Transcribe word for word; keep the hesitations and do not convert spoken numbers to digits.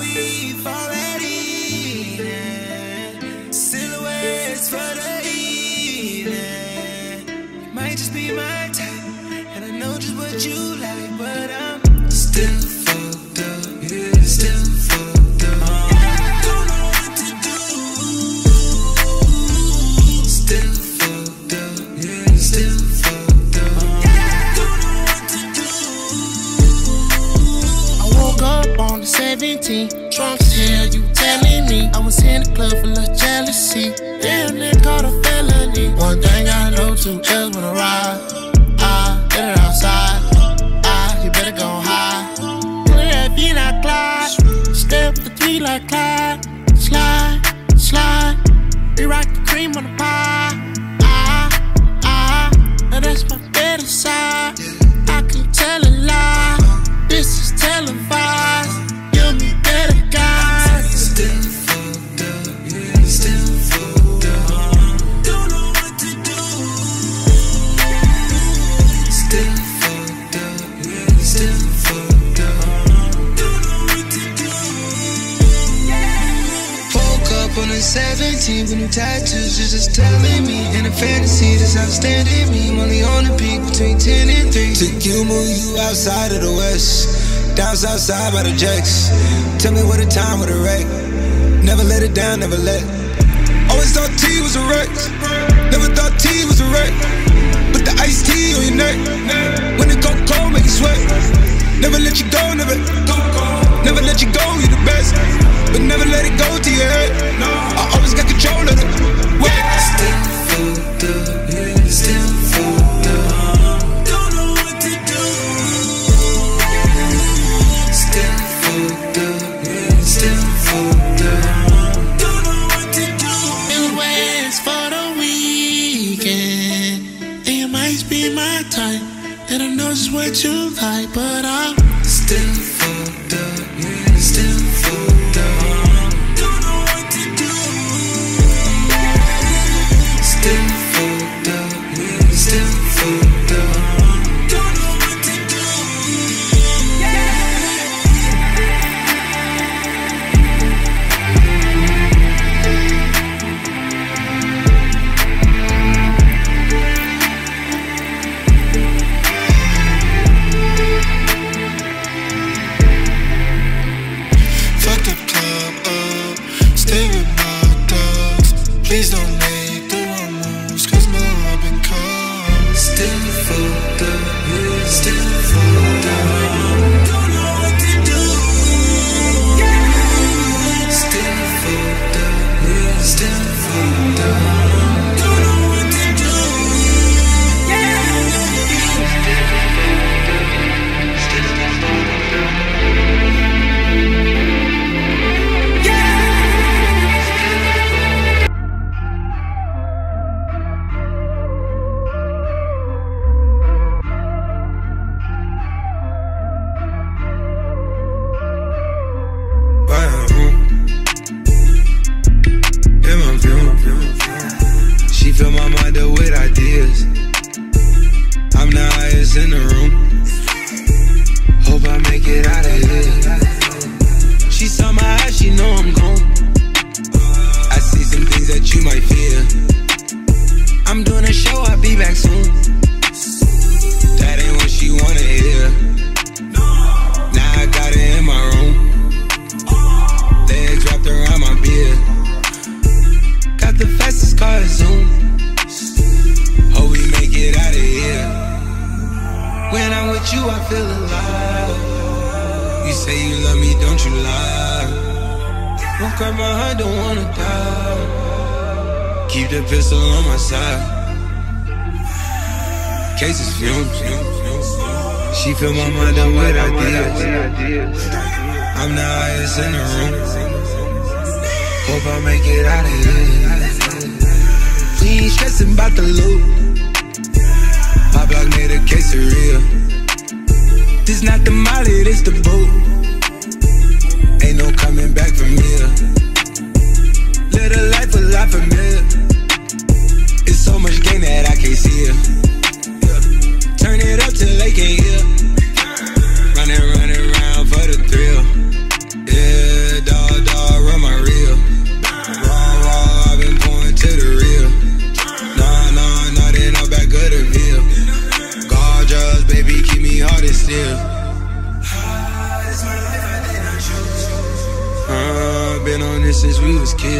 leaf already. Yeah. Silhouettes for the evening. Might just be my type, and I know just what you like, but I'm still fucked up. Yeah, still fucked up. Uh, don't know what to do. Still fucked up. Yeah, still fucked up. Uh, don't know what to do. I woke up on the seventeenth, drunk as hell, you telling me. I was in the club full of jealousy. Damn, they caught a felony. One thing I know, two else wanna ride. I get it outside. I, you better go high. Look at me like Clyde. Step the three like Clyde. Slide, slide. We rock the cream on the pie. Ah, ah. Now that's my better side. I can tell a lie. This is televised. Give me better guys. Still fucked up. Yeah, still fucked up. Don't know what to do. Still fucked up. Yeah, still fucked up. Don't know what to do. Woke up on the seventeenth with new tattoos, just, just telling me. In a fantasy that's outstanding me. I'm only on the peak between ten and three. Took you, move you outside of the west. Down south side by the jacks. Tell me what a time with a wreck. Never let it down, never let. Always thought T was a wreck. Never thought T was a wreck. Put the iced tea on your neck. When it go cold, make you sweat. Never let you go, never. Never let you go, you the best. But never let it go to your head. I always got control of it. Still fucked up, yeah, still fucked up. Don't know what to do. Still fucked up, yeah, still fucked up. Don't know what to do. It waits for the weekend. And you might be my type, and I know just what you like, but I'm still fucked up, yeah, still fucked up. Don't know what to do. Still fucked up, yeah, still fucked up. Don't know what to do. fuck the club up, stay with my dogs. Please don't make the wrong moves, cause my love been caught. Still fucked up, yeah, still fucked up. Don't know what to do. Still fucked up, yeah, still fucked up. Don't know what to do. She fill my mind up with ideas. I'm the highest in the room. Hope I make it out of here. She saw my eyes, she know I'm gone. I see some things that you might fear. I'm doing a show, I'll be back soon. That ain't what she wanna hear. Now I got it in my room. Legs wrapped around my beard. Got the fastest car, Zoom. Hope we make it out of here. When I'm with you, I feel alive. You say you love me, don't you lie. Won't cry my heart, don't wanna die. Keep the pistol on my side. Cases fumes. She fill my mind up with ideas. I'm the highest in the room. Hope I make it out of here. We ain't stressing about the loot. My block made a quesadilla. This not the molly, this the boot. Ain't no coming back from here. Live a life a lot familiar. It's so much gain that I can't see it. Turn it up till they can't hear. Running, running around for the thrill. Yeah, still. Uh, been on this since we was kids.